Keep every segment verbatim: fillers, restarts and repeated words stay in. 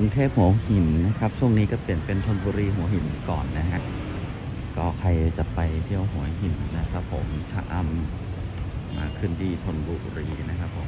รุงเทพหัวหินนะครับช่วงนี้ก็เปลี่ยนเป็นธนบุรีหัวหินก่อนนะฮะก็ใครจะไปเที่ยวหัวหินนะครับผมชะอำมาขึ้นที่ธนบุรีนะครับผม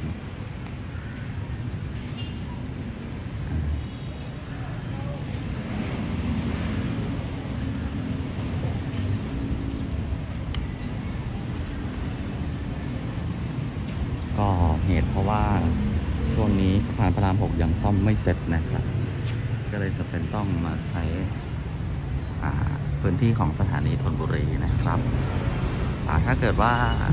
ก็เหตุเพราะว่าช่วงนี้สะพานพระรามหกยังซ่อมไม่เสร็จนะครับก็เลยจะเป็นต้องมาใช้พื้นที่ของสถานีธนบุรีนะครับถ้าเกิดว่า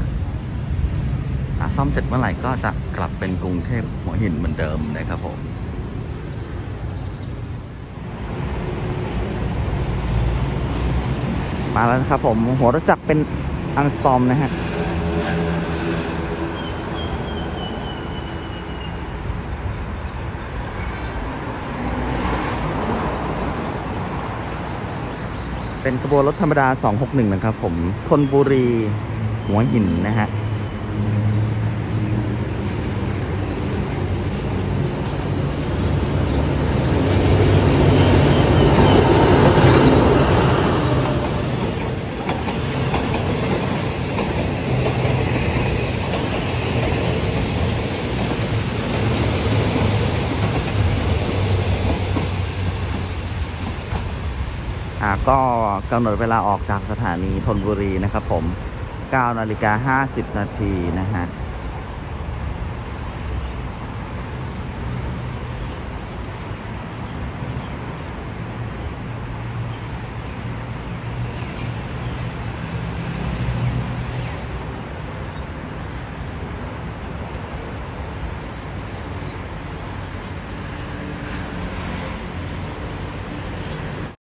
ซ่อมเสร็จเมื่อไหร่ก็จะกลับเป็นกรุงเทพหัวหินเหมือนเดิมนะครับผมมาแล้วนะครับผมหัวรถจักรเป็นอังสตอมนะฮะเป็นขบวนรถธรรมดาสองหกหนึ่งนะครับผมธนบุรีหัวหินนะฮะก็กำหนดเวลาออกจากสถานีธนบุรีนะครับผมเก้านาฬิกาห้าสิบนาทีนะฮะ